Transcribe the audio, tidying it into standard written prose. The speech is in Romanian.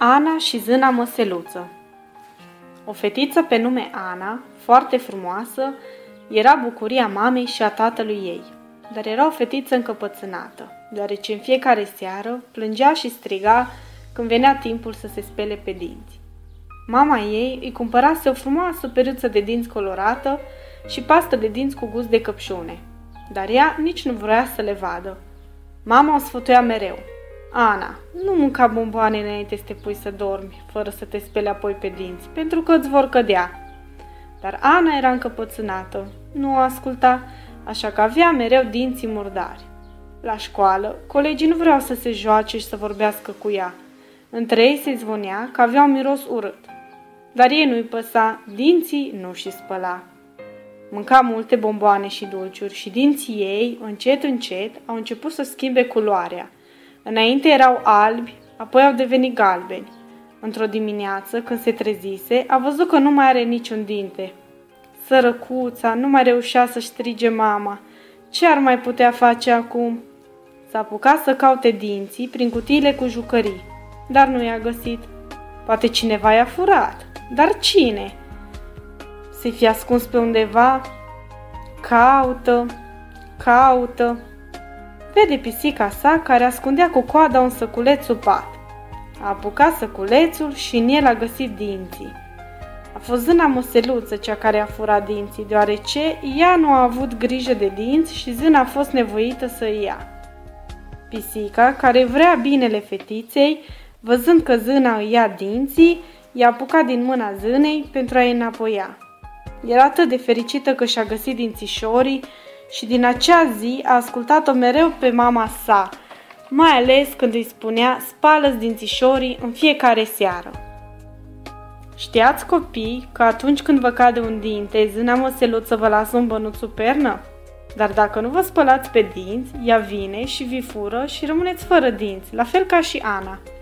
Ana și zâna măseluță. O fetiță pe nume Ana, foarte frumoasă, era bucuria mamei și a tatălui ei, dar era o fetiță încăpățânată, deoarece în fiecare seară plângea și striga când venea timpul să se spele pe dinți. Mama ei îi cumpărase o frumoasă peruță de dinți colorată și pastă de dinți cu gust de căpșune, dar ea nici nu vrea să le vadă. Mama o sfătuia mereu: Ana, nu mânca bomboane înainte să te pui să dormi, fără să te speli apoi pe dinți, pentru că îți vor cădea. Dar Ana era încăpățânată, nu o asculta, așa că avea mereu dinții murdari. La școală, colegii nu vreau să se joace și să vorbească cu ea. Între ei se zvonea că avea un miros urât. Dar ei nu-i păsa, dinții nu și spăla. Mânca multe bomboane și dulciuri și dinții ei, încet, încet, au început să schimbe culoarea. Înainte erau albi, apoi au devenit galbeni. Într-o dimineață, când se trezise, a văzut că nu mai are niciun dinte. Sărăcuța nu mai reușea să strige mama. Ce ar mai putea face acum? S-a apucat să caute dinții prin cutiile cu jucării, dar nu i-a găsit. Poate cineva i-a furat. Dar cine? Se fi ascuns pe undeva? Caută. Vede pisica sa care ascundea cu coada un săculeț supat. A apucat săculețul și în el a găsit dinții. A fost zâna măseluță cea care a furat dinții, deoarece ea nu a avut grijă de dinți și zâna a fost nevoită să îi ia. Pisica, care vrea binele fetiței, văzând că zâna îi ia dinții, i-a apucat din mâna zânei pentru a-i înapoia. Era atât de fericită că și-a găsit dințișorii și din acea zi a ascultat-o mereu pe mama sa, mai ales când îi spunea: spală-ți dințișorii în fiecare seară. Știați, copii, că atunci când vă cade un dinte, zâna măseluță vă lasă un bănuț sub pernă? Dar dacă nu vă spălați pe dinți, ea vine și vi fură și rămâneți fără dinți, la fel ca și Ana.